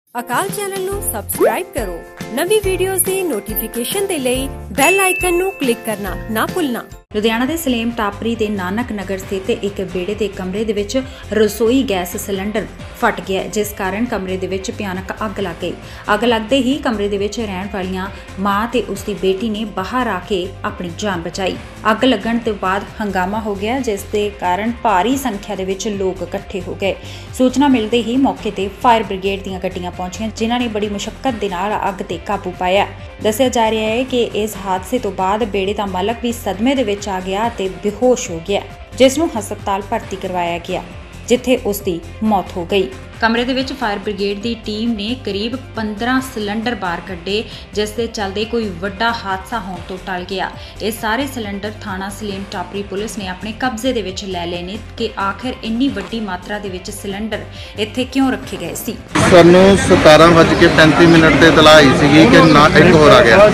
ਅਕਾਲ channel ਨੂੰ subscribe ਕਰੋ। ਨਵੀਂ ਵੀਡੀਓਜ਼ ਦੀ ਨੋਟੀਫਿਕੇਸ਼ਨ ਦੇ ਲਈ ਬੈਲ ਆਈਕਨ ਨੂੰ ਕਲਿੱਕ ਕਰਨਾ ਨਾ ਭੁੱਲਣਾ। ਲੁਧਿਆਣਾ ਦੇ ਸਲੇਮ ਟਾਪਰੀ ਦੇ ਨਾਨਕ ਨਗਰ ਸਥਿਤ ਇੱਕ ਬੇੜੇ ਦੇ ਕਮਰੇ ਦੇ ਵਿੱਚ ਰਸੋਈ ਗੈਸ ਸਿਲੰਡਰ ਫਟ ਗਿਆ, ਜਿਸ ਕਾਰਨ ਕਮਰੇ ਦੇ ਵਿੱਚ ਭਿਆਨਕ ਅੱਗ ਲੱਗ ਗਈ। ਅੱਗ ਲੱਗਦੇ ਹੀ ਕਮਰੇ ਦੇ ਵਿੱਚ ਰਹਿਣ ਵਾਲੀਆਂ ਮਾਂ ਤੇ ਉਸ ਦੀ ਬੇਟੀ ਨੇ ਬਾਹਰ ਆ ਕੇ ਆਪਣੀ ਜਾਨ ਬਚਾਈ। ਅੱਗ ਲੱਗਣ ਤੋਂ ਬਾਅਦ ਹੰਗਾਮਾ ਹੋ ਗਿਆ, ਜਿਸ ਦੇ ਕਾਰਨ ਭਾਰੀ ਸੰਖਿਆ ਦੇ ਵਿੱਚ ਲੋਕ ਇਕੱਠੇ ਹੋ ਗਏ। ਸੂਚਨਾ ਮਿਲਦੇ ਹੀ ਮੌਕੇ ਤੇ ਫਾਇਰ ਬ੍ਰਿਗੇਡ ਦੀਆਂ ਗੱਡੀਆਂ ਪਹੁੰਚੀਆਂ, ਜਿਨ੍ਹਾਂ ਨੇ ਬੜੀ ਮੁਸ਼ੱਕਤ ਦੇ ਨਾਲ ਅੱਗ ਤੇ ਕਾਬੂ ਪਾਇਆ। ਦੱਸਿਆ ਜਾ ਰਿਹਾ ਹੈ ਕਿ ਇਸ ਹਾਦਸੇ ਤੋਂ ਬਾਅਦ ਬੇੜੇ ਦਾ ਮਾਲਕ ਵੀ ਸਦਮੇ ਦੇ ਵਿੱਚ ਆ ਗਿਆ ਤੇ ਬੇਹੋਸ਼ ਹੋ ਗਿਆ, ਜਿਸ ਨੂੰ ਹਸਪਤਾਲ ਭਰਤੀ ਕਰਵਾਇਆ ਗਿਆ, ਜਿੱਥੇ ਉਸ ਦੀ ਮੌਤ ਹੋ ਗਈ। ਕਮਰੇ ਦੇ ਵਿੱਚ ਫਾਇਰ ਬ੍ਰਿਗੇਡ ਦੀ ਟੀਮ ਨੇ ਕਰੀਬ 15 ਸਿਲੰਡਰ ਬਾਹਰ ਕੱਢੇ, ਜਿਸ ਦੇ ਚੱਲਦੇ ਕੋਈ ਵੱਡਾ ਹਾਦਸਾ ਹੋਣ ਤੋਂ ਟਲ ਗਿਆ। ਇਹ ਸਾਰੇ ਸਿਲੰਡਰ ਥਾਣਾ ਸਲੇਮ ਟਾਪਰੀ ਪੁਲਿਸ ਨੇ ਆਪਣੇ ਕਬਜ਼ੇ ਦੇ ਵਿੱਚ ਲੈ ਲਏ ਨੇ ਕਿ ਆਖਿਰ ਇੰਨੀ ਵੱਡੀ ਮਾਤਰਾ ਦੇ ਵਿੱਚ ਸਿਲੰਡਰ ਇੱਥੇ ਕਿਉਂ ਰੱਖੇ ਗਏ ਸੀ। ਸਾਨੂੰ 17:35 ਤੇ ਇਤਲਾਹ ਆਈ ਸੀਗੀ ਕਿ ਨਾ ਇੱਕ ਹੋਰ ਆ ਗਿਆ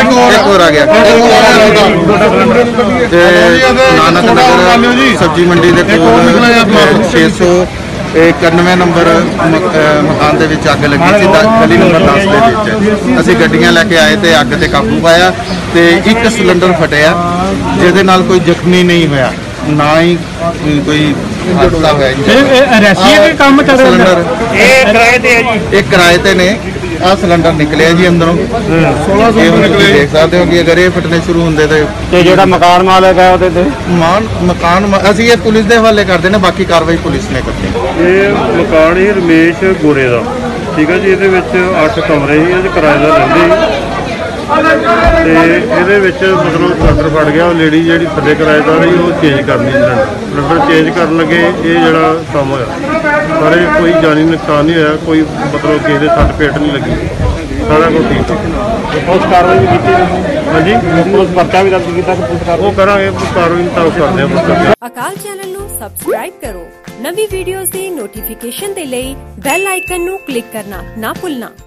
ਤੇ ਨਾਨਕ ਨਗਰ ਸਬਜ਼ੀ ਮੰਡੀ ਦੇ ਕੋਲ 691 ਨੰਬਰ ਮਕਾਨ ਦੇ ਵਿੱਚ ਅੱਗ ਲੱਗੀ ਸੀ। ਗਲੀ ਨੰਬਰ 10 ਦੇ ਵਿੱਚ ਅਸੀਂ ਗੱਡੀਆਂ ਲੈ ਕੇ ਆਏ ਤੇ ਅੱਗ ਤੇ ਕਾਬੂ ਪਾਇਆ ਤੇ ਇੱਕ ਸਿਲੰਡਰ ਫਟਿਆ, ਜਿਹਦੇ ਨਾਲ ਕੋਈ ਜ਼ਖਮੀ ਨਹੀਂ ਹੋਇਆ, ਨਾ ਹੀ ਕੋਈ ਹਾਦਸਾ ਹੋਇਆ। ਰੈਸੀ ਕੰਮ ਚੱਲ ਰਿਹਾ, ਇਹ ਕਿਰਾਏ ਤੇ ਹੈ ਜੀ, ਇਹ ਕਿਰਾਏ ਤੇ ਨੇ। ਆ ਸਿਲੰਡਰ ਨਿਕਲਿਆ ਜੀ ਅੰਦਰੋਂ 1600 ਨਿਕਲੇ। ਦੇਖ ਸਕਦੇ ਹੋ ਕਿ ਅਗਰ ਇਹ ਫਟਨੇ ਸ਼ੁਰੂ ਹੁੰਦੇ ਤੇ ਜਿਹੜਾ ਮਕਾਨ ਮਾਲਕ ਹੈ ਉਹਦੇ ਤੇ ਮਕਾਨ ਅਸੀਂ ਇਹ ਪੁਲਿਸ ਦੇ ਹਵਾਲੇ ਕਰਦੇ ਨੇ, ਬਾਕੀ ਕਾਰਵਾਈ ਪੁਲਿਸ ਨੇ ਕਰਨੀ। ਇਹ ਮਕਾਨ ਹੀ ਰਮੇਸ਼ ਗੋਰੇ ਦਾ, ਠੀਕ ਹੈ ਜੀ। ਇਹਦੇ ਵਿੱਚ 8 ਕਮਰੇ ਸੀ, ਇਹਦੇ ਕਿਰਾਏਦਾਰ ਰਹਿੰਦੇ ਤੇ ਇਹਦੇ ਵਿੱਚ ਮਤਲਬ ਸਿਲੰਡਰ ਫਟ ਗਿਆ। ਉਹ ਲੇਡੀ ਜਿਹੜੀ ਥੱਲੇ ਕਿਰਾਏਦਾਰ ਸੀ ਉਹ ਚੇਂਜ ਕਰਨੀ, ਸਿਲੰਡਰ ਚੇਂਜ ਕਰਨ ਲੱਗੇ ਇਹ ਜਿਹੜਾ ਕੰਮ ਹੋਇਆ। ਪਰ ਕੋਈ ਜਾਨੀ ਨੁਕਸਾਨ ਨਹੀਂ ਹੋਇਆ, ਕੋਈ ਮਤਲਬ ਕਿਸੇ ਦੇ ਸੱਟ ਪੇਟ ਨਹੀਂ ਲੱਗੀ, ਸਾਰਾ ਕੁਝ ਠੀਕ ਹੈ। ਪੁਲਿਸ ਕਾਰਵਾਈ ਵੀ ਕੀਤੀ ਹਾਂਜੀ, ਪੁਲਿਸ ਪਰਚਾ ਵੀ ਦਰਜ ਕੀਤਾ, ਉਹ ਕਰਾਂਗੇ ਕਾਰਵਾਈ ਤਾਂ ਕਰਦੇ ਹਾਂ। ਅਕਾਲ ਚੈਨਲ ਨੂੰ ਸਬਸਕ੍ਰਾਈਬ ਕਰੋ। ਨਵੀਂ ਵੀਡੀਓਜ਼ ਦੀ ਨੋਟੀਫਿਕੇਸ਼ਨ ਦੇ ਲਈ ਬੈਲ ਆਈਕਨ ਨੂੰ ਕਲਿੱਕ ਕਰਨਾ ਨਾ ਭੁੱਲਣਾ।